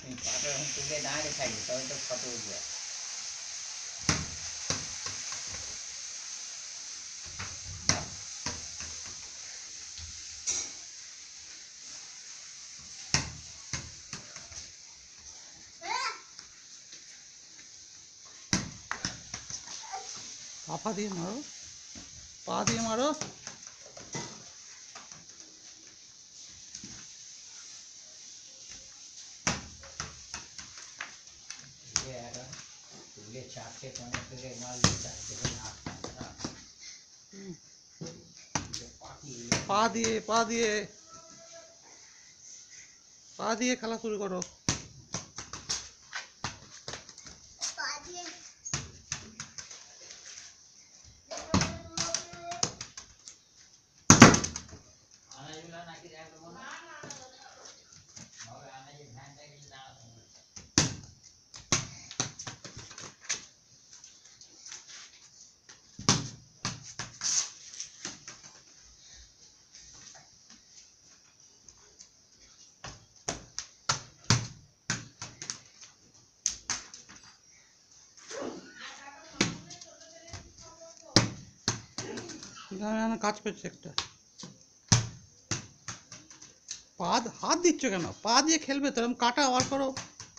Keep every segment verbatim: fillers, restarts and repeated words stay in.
পাটা এখন তুলে দাঁড়িয়ে থাকবে তবে তো ফটো উঠবে। पा दिए मारो, पा दिए मारो। चारटे पनेर माल चारटे पा दिए पा दिए पा दिए खेला शुरू करो। কাজ করছে একটা পা হাত দিচ্ছ কেন? পা দিয়ে খেলবে তো, কাটা আবার করো।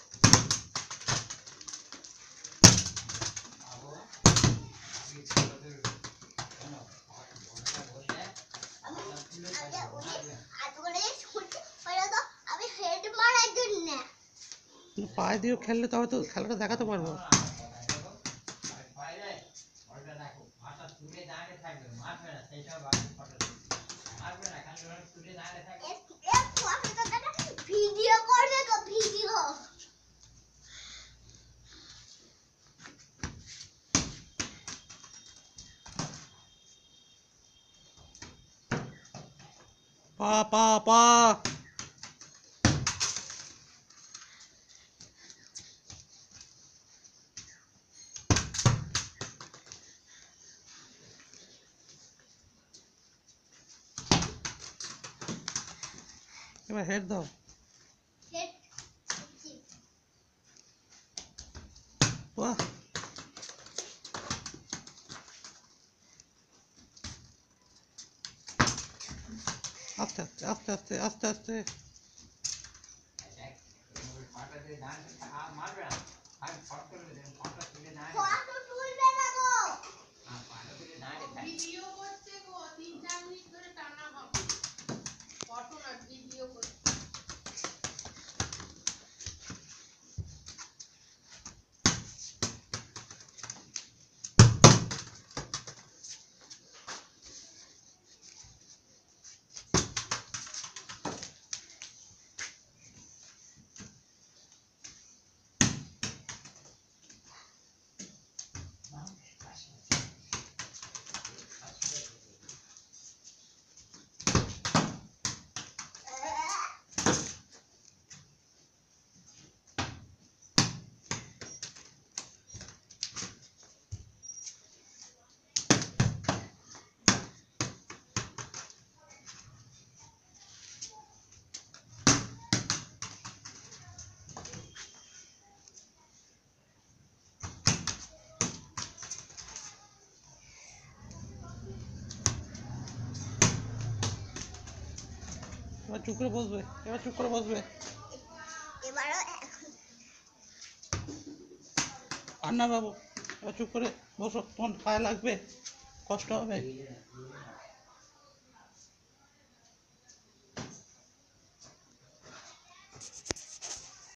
পায়ে দিয়ে খেললে তবে তো খেলাটা দেখাতে পারবো। ভিডিও করবে তো ভিডিও পা পা পা এবার হেড দাও। হেড বাহ আস্তে আস্তে আস্তে আস্তে আস্তে আস্তে মারবে না আর ফট করে দেন ফটো তুলে না ফটো তুলবে না গো পাটা তুলে দাঁড়িয়ে ভিডিও করছে গো তিন চার মিনিট ধরে টানা হবে ফটো না ভিডিও করছে। এবার চুপ করে বসবে, এবার চুপ করে বসবে। এবারও আর না বাবু, এবার চুপ করে বসো, তোমার পায়ে লাগবে, কষ্ট হবে।